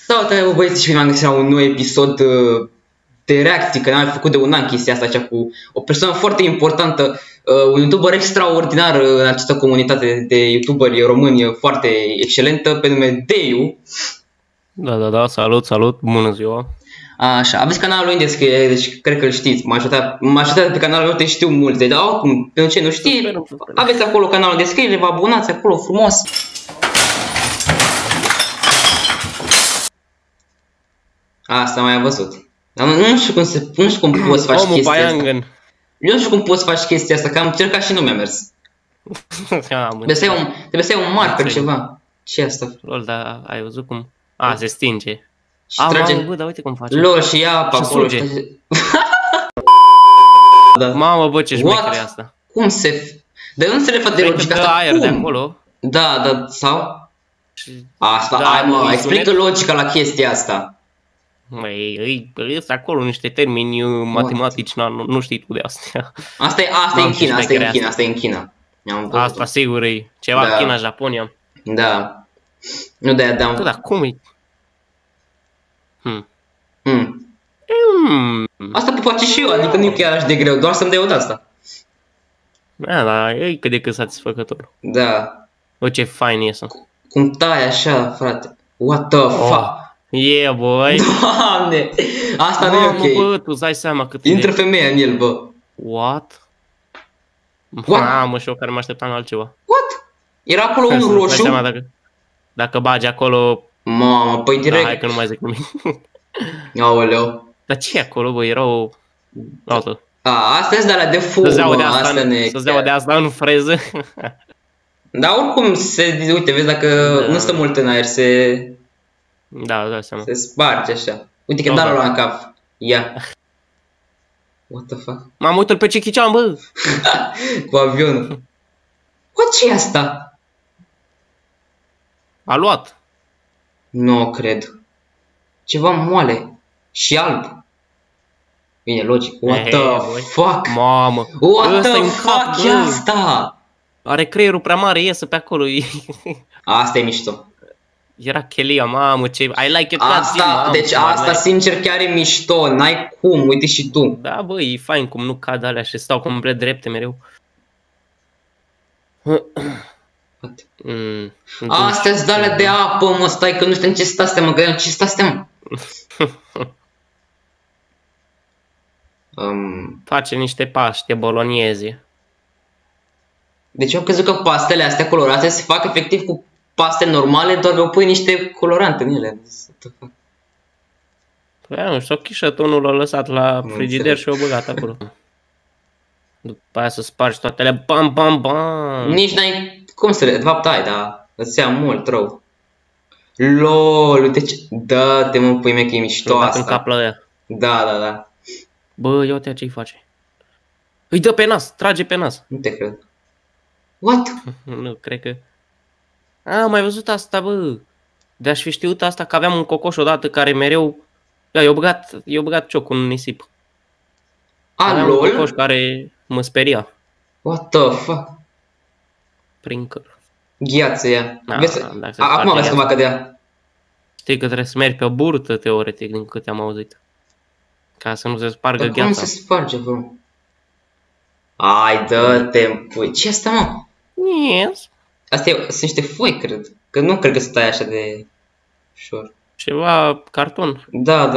Salutare, băieți, și bine am găsit la un nou episod de reacții, că n-am făcut de un an chestia asta cu o persoană foarte importantă, un youtuber extraordinar în această comunitate de youtuberi români foarte excelentă, pe nume Deiu. Da, salut, bună ziua. Așa, aveți canalul lui în descriere, deci cred că îl știți, majoritatea pe canalul meu te știu multe, dar oricum, pentru ce nu știi, aveți acolo canalul în descriere, vă abonați acolo frumos. Asta mai am văzut. Dar nu știu cum poți face chestia asta. Eu nu știu cum poți face chestia asta, că am încercat și nu mi-a mers. Trebuie să ai un marker, ceva. Ce e asta? Lol, dar ai văzut cum? A, se stinge. Și trage... bă, dar uite cum face. Lol, și ia apa acolo. Mamă, bă, ce șmecher e asta. Cum se... Dar nu se refa de logica asta. aer de acolo. Da, sau? Asta, hai mă, explică logica la chestia asta. Măi, sunt acolo niște termeni matematici, nu știi tu de astea. Asta e în China, Asta sigur e ceva China, Japonia. Da. Nu de-aia dam. Da, cum e? Asta pot face și eu, adică nu e chiar așa de greu, doar să-mi dai o de-asta. Da, dar e cât de cât satisfăcător. Da. Bă, ce fain e să. Cum tai așa, frate. What the fuck? Yeah, boy. Doamne, asta nu e ok. Bă, tu îți dai seama cât intră femeia în el, bă. What? Mamă, și eu care mă așteptam la altceva. What? Era acolo unul roșu? Dacă bagi acolo... Mamă, păi direct... Da, hai că nu mai zic nimic. Aoleu. Dar ce e acolo, bă? Era o... altă. Astea-s de alea de fum, să-ți dea de asta în freză. Dar oricum, uite, vezi, dacă nu stă mult în aer, se... Da, seama. Se sparge așa. Uite că dă-l în cap. Ia. What the fuck? M-am uitat pe Jackie Chan, bă! Cu avionul. What, ce e asta? A luat. Nu cred. Ceva moale. Și alb. Bine, logic. What the fuck? Mamă. What the fuck e asta? Are creierul prea mare, iese pe acolo. Asta e mișto. Era chelia, mamă, ce... I like it. Asta, deci asta sincer chiar e mișto, n-ai cum, uite și tu. Da, bă, e fain cum nu cad alea și stau complet drepte mereu. Astea-s de alea de apă, mă, stai că nu știu ce sunt astea, mă, gândeam ce sunt astea, mă. Face niște paște bolonieze. Deci eu crezut că pastele astea colorate se fac efectiv cu paste normale, doar că pui niște colorante în ele. Păi nu știu, chișătonul l-a lăsat la frigider și o băgat acolo. După aia să spargi toate alea, bam. Nici n-ai cum să le... De fapt ai, dar îți ia mult rău. LOL, uite ce... Dă-te, mă, pui mea, că e mișto asta. În cap la ea. Da. Bă, ia uite ce-i face. Îi dă pe nas, trage pe nas. Nu te cred. What? Nu, cred că... Am mai văzut asta, bă. De-aș fi știut asta, că aveam un cocoș odată care mereu... I-a băgat ciocul în nisip. Aveam un cocoș care mă speria. What the fuck? Prinker. Gheață ea. Acum vezi că va cădea. Știi că trebuie să mergi pe o burtă, teoretic, din câte am auzit. Ca să nu se spargă gheața. Cum se sparge, bă? Ai, dă-te, pui. Ce asta, mă? Yes. Astea sunt niște foi, cred. Că nu cred că stai așa de ușor. Ceva carton. Da.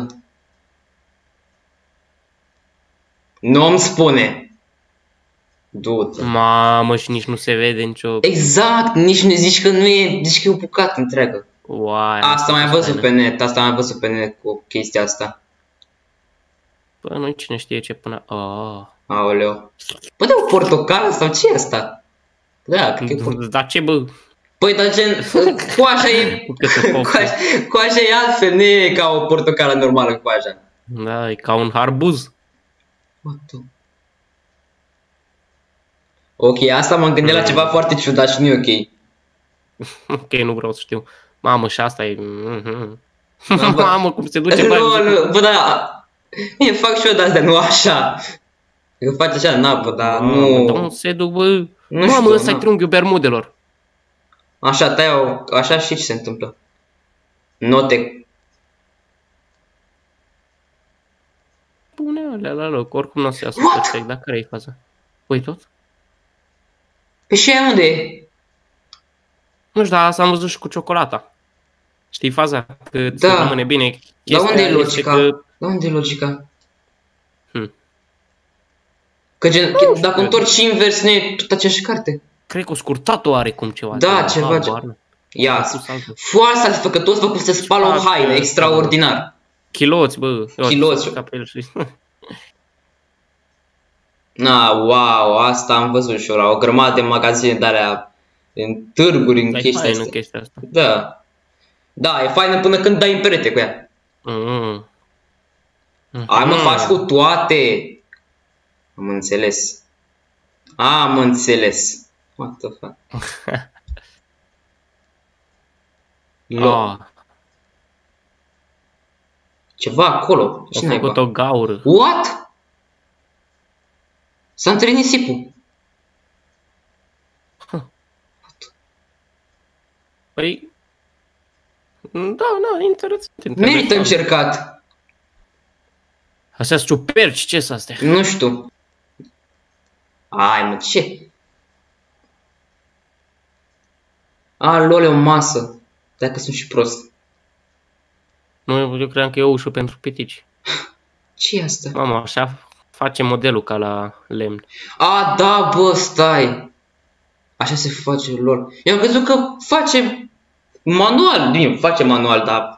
Nu-mi spune. Du-te. Mamă, și nici nu se vede nicio... Exact, nici nu zici că nu e, zici că e o bucată întreagă. Uai, asta am mai văzut pe net, cu chestia asta. Bă, nu cine știe ce până... Aoleu. Bă, de o portocală sau ce e asta? Da, cred că e portocală. Dar ce, bă? Păi, dar gen, coaja e... coaja e altfel, nu e ca o portocală normală coaja. Da, e ca un harbuz. Ok, asta m-am gândit la ceva foarte ciudat și nu e ok. Ok, nu vreau să știu. Mamă, și asta e... Mamă, cum se duce mai... Bă, da... Mie fac și eu de-astea, nu așa. Că faci așa în apă, dar nu... Dar nu se duc, bă... Mamă, ăsta e trunghiul bermudelor. Așa, tai-o, așa și ce se întâmplă. Nu te pune alea la loc, oricum nu o să iasă perfect, dar care-i faza? Păi tot? Pe și aia unde e? Nu știu, dar asta am văzut și cu ciocolata. Știi faza? Că ți Da. rămâne bine. Dar unde e Chestia este logica? că... Dar unde e logica? Hmm. Dacă întorci și invers, nu e tot aceeași carte. Cred că o scurtat-o are cum ceva. Da, ceva. Ia, foarte satisfăcător, făcut să spală o haină, extraordinar. Chiloți, bă. Chiloți. Na, wow, asta am văzut și eu la o grămadă de magazine de-alea, în târguri, în chestia asta. Chestia asta. Da. Da, e faină până când dai în perete cu ea. Ai, mă, faci cu toate. Am înțeles. Am înțeles. What the fuck? Ceva acolo. Ce n-ai făcut o gaură. What? S-a întâlnit nisipul. Păi... Da, interesant. Merită încercat. Astea sunt ciuperci, ce sunt astea? Nu știu. Ai, mă, ce? Lol, e o masă. Dacă sunt și prost. Nu, eu credeam că e o ușă pentru pitici. Ce e asta? Mamă, așa face modelul ca la lemn. Da, bă, stai. Așa se face, lol. Eu am crezut că face manual. Bine, face manual, dar...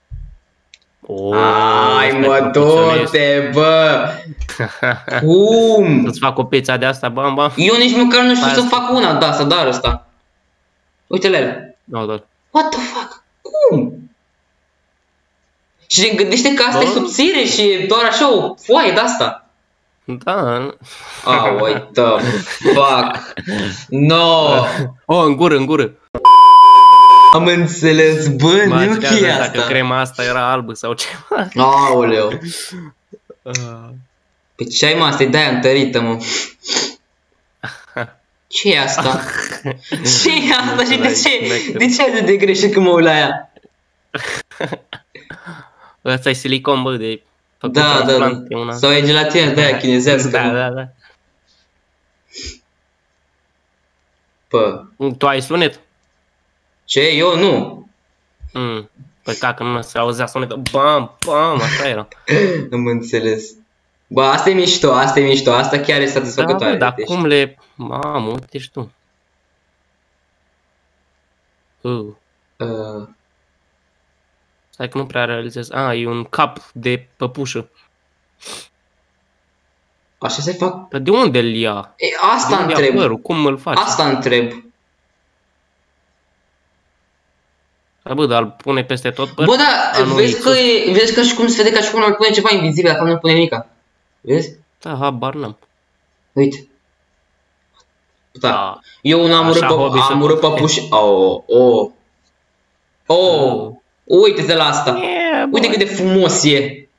Ai, mă, du-te, bă! Cum? Să-ți fac o pizza de asta, bam, bam. Eu nici măcar nu știu să fac una de asta, dar ăsta. Uite-le alea. What the fuck? Cum? Și te gândește că asta e subțire și e doar așa o foaie de asta. Da. What the fuck? No! În gură. Am înțeles, bă, nu e asta. Dacă crema asta era albă sau ceva. Aoleu. Pe ce ai, mă, asta e de-aia întărită, mă. Ce e asta? Ce e asta și de ce ai de greșit când mă uit la ea? Ăsta e silicon, bă, de făcut transplant. Da. Sau e gelatină de aia chinezească. Da. Pă. Tu ai sunet? Ce? Eu nu. Păi că nu se auzea sunetul. Bam, așa era. Am înțeles. Bă, asta e mișto, asta chiar e satisfăcătoare. Da, dar cum le... Mamă, uite și tu. Stai că nu prea realizez. E un cap de păpușă. Așa se fac? Dar de unde îl ia? Asta întreb. Cum îl faci? Asta întreb. Bă, dar îl pune peste tot păr? Bă, da, vezi că și cum se vede ca și cum îl pune ceva invizibil, dacă nu pune nimica. Vezi? Da, habar n-am. Uite. Da. Eu am urât păpuși. Uite-te la asta. Uite cât de frumos e.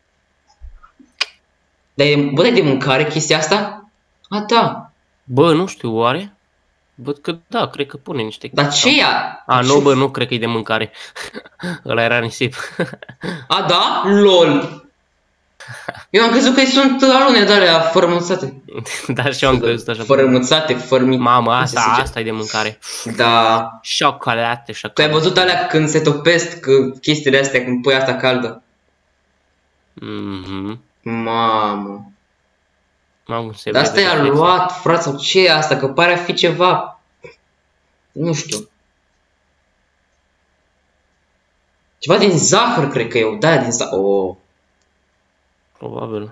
Bă, dai de mâncare chestia asta? Da. Bă, nu știu, oare? Văd că da, cred că pune niște... Dar ce ea? Nu, bă, nu cred că e de mâncare. Ăla era nisip. Da? LOL! Eu am crezut că sunt alune de alea fărămățate. Da, și eu am crezut așa. Fărămățate, Mamă, asta e de mâncare. Da. Ciocolate. Tu ai văzut alea când se topesc chestiile astea, când pui asta caldă? Mamă. Dar asta i-a luat, frate, sau ce e asta? Că pare a fi ceva... Nu știu. Ceva din zahăr, cred că e. Da, din zahăr. Probabil.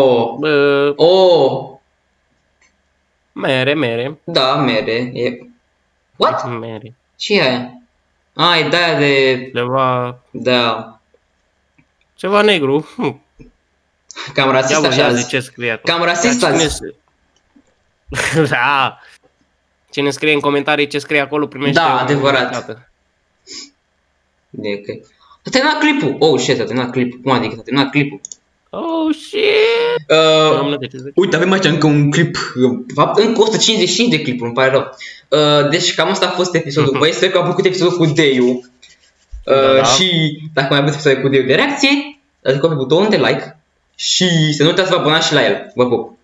Mere. Da, mere. What? Mere. Ce e aia? E de-aia de... Ceva... Da. Ceva negru. Cam rasist așa ce scrie acolo. Cam rasist azi. Da. Cine scrie în comentarii ce scrie acolo primește... Da, adevărat. A terminat clipul. Oh, shit, a terminat clipul. Cum adică a terminat clipul? Oh, shit. Uite, avem aici încă un clip. De fapt, încă 155 de clipuri, îmi pare rău. Deci cam asta a fost episodul. Băi, sper că am făcut episodul cu Deiu. Și dacă mai aveți episoade cu Deiu de reacție, dați-mi butonul de like. și să nu uitați să vă abonați și la el. Vă pup!